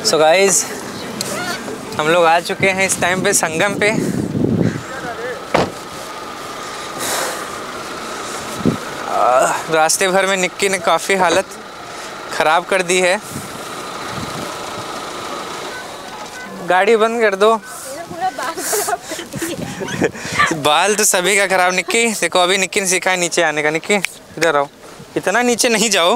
So guys हम लोग आ चुके हैं इस टाइम पे संगम पे। रास्ते भर में निक्की ने काफ़ी हालत ख़राब कर दी है। गाड़ी बंद कर दो। बाल तो सभी का ख़राब। निक्की देखो, अभी निक्की ने सीखा है नीचे आने का। निक्की इधर आओ, इतना नीचे नहीं जाओ।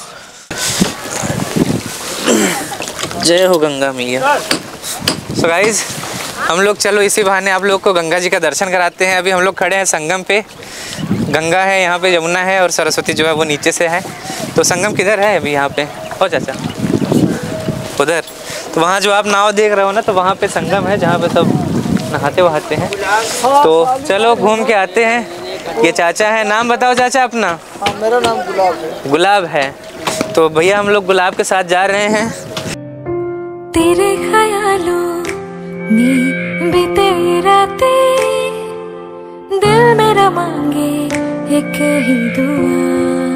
जय हो गंगा मैया। सो गाइस हम लोग चलो इसी बहाने आप लोग को गंगा जी का दर्शन कराते हैं। अभी हम लोग खड़े हैं संगम पे। गंगा है यहाँ पे, यमुना है और सरस्वती जो है वो नीचे से है। तो संगम किधर है अभी यहाँ पे? हो चाचा उधर। तो वहाँ जो आप नाव देख रहे हो ना, तो वहाँ पे संगम है जहाँ पे सब नहाते वहाते हैं। तो चलो घूम के आते हैं। ये चाचा है। नाम बताओ चाचा अपना। मेरा नाम गुलाब है। गुलाब है। तो भैया हम लोग गुलाब के साथ जा रहे हैं। तेरे ख्यालों में बीते रातें, दिल मेरा मांगे एक ही दुआ,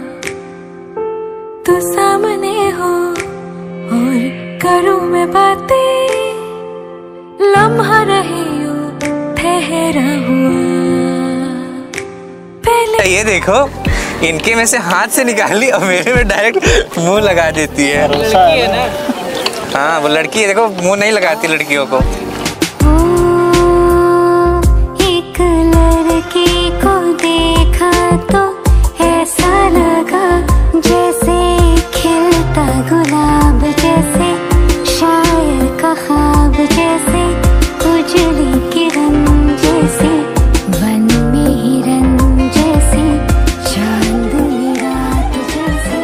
तू सामने हो और करूं मैं बातें, लम्हा रहे यूं ठहरा हुआ। पहले ये देखो, इनके में से हाथ से निकाली और मेरे में डायरेक्ट मुंह लगा देती है। लड़की है ना? हाँ वो लड़की है। देखो मुंह नहीं लगाती लड़कियों को। एक लड़की को देखा तो ऐसा लगा जैसे खिलता गुलाब, जैसे शायर का ख्वाब, जैसे उजली किरण, जैसे वन में हिरन, जैसे चांदनी रात जैसे।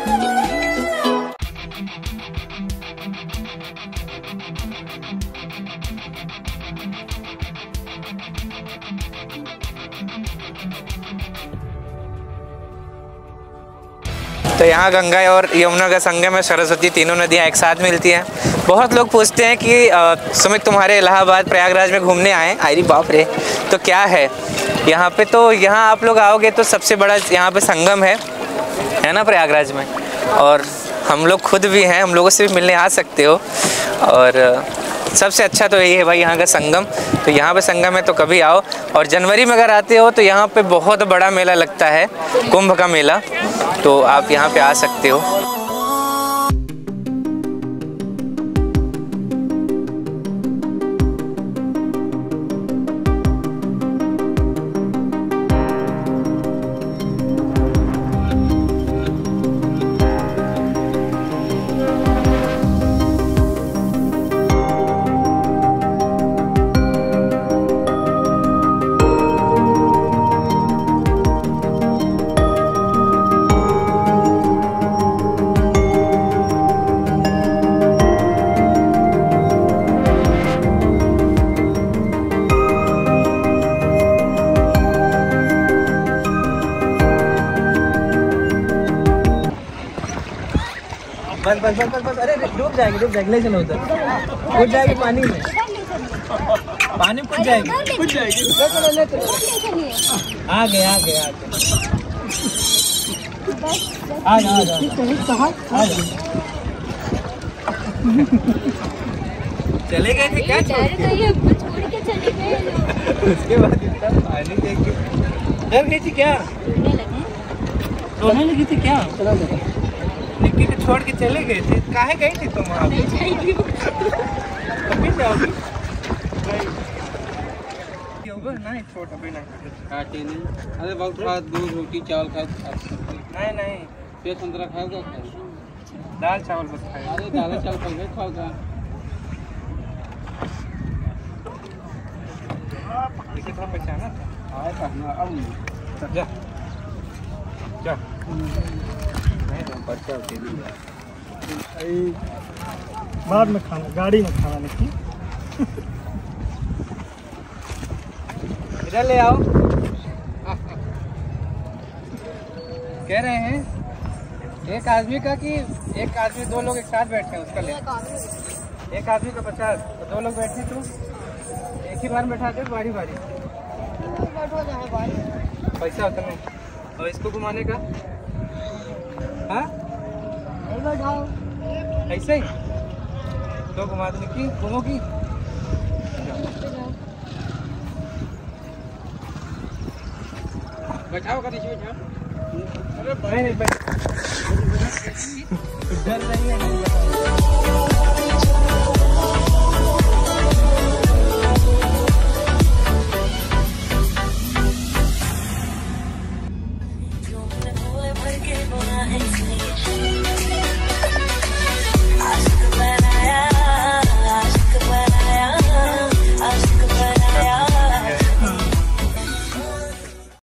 तो यहाँ गंगा और यमुना का संगम है, सरस्वती, तीनों नदियाँ एक साथ मिलती हैं। बहुत लोग पूछते हैं कि सुमित तुम्हारे इलाहाबाद प्रयागराज में घूमने आए। अरे बाप रे, तो क्या है यहाँ पे? तो यहाँ आप लोग आओगे तो सबसे बड़ा यहाँ पे संगम है ना प्रयागराज में। और हम लोग खुद भी हैं, हम लोगों से भी मिलने आ सकते हो। और सबसे अच्छा तो यही है भाई यहाँ का संगम। तो यहाँ पे संगम है तो कभी आओ। और जनवरी में अगर आते हो तो यहाँ पे बहुत बड़ा मेला लगता है, कुंभ का मेला। तो आप यहाँ पे आ सकते हो। बस बस बस बस। अरे डूब जाएगी, ले चलो उधर। कूद जाएगी पानी में, पानी कूद जाएगी। ले चलो। आगे चले गए थे क्या? छोड़ के चले गए। उसके बाद इतना पानी देख के डर गई थी क्या? रोने लगी थी क्या? निक्की को छोड़ के चले गए थे। काहे गई थी तुम वहाँ? अभी जाओगी? नहीं छोड़, अभी नहीं खाते नहीं। अरे बहुत खा, दूध रोटी चावल खाए। नहीं पेट संतरा खाओगा? दाल चावल बस खाए। अरे दाल चावल पहले खाओगा। देखिए थोड़ा पहचाना था। आए कहना अब जा जा। बाद में खाना, गाड़ी में खाना। नहीं इधर ले आओ। कह रहे हैं एक आदमी का कि एक आदमी, दो लोग एक साथ बैठे हैं उसका ले। एक आदमी का 50, तो दो लोग बैठे तो एक ही बार बैठाते बारी बारी। पैसा होता नहीं। और इसको घुमाने का? हाँ ऐसे ही तो घुमा देने की घूमोगी। बचाओ कर नीचे बचाओ। अरे भाई डर नहीं है।